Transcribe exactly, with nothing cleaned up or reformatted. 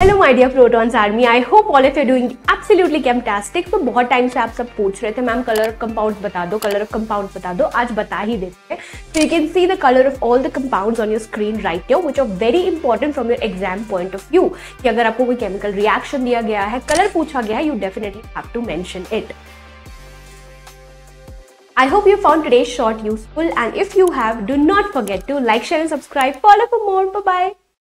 Hello my dear protons army, I hope all of you doing absolutely fantastic. तो बहुत time से आप सब पूछ रहे थे मैम कलर ऑफ कंपाउंड्स बता दो, कलर ऑफ कंपाउंड्स बता दो, आज बता ही देते हैं। So you can see the colour of all the compounds on your screen right here, which are very important from your exam point of view. कि अगर आपको कोई केमिकल रिएक्शन दिया गया है, कलर पूछा गया है, you definitely have to mention it. I hope you found today's short useful, and if you have, do not forget to like, share and subscribe. Follow for more. Bye bye.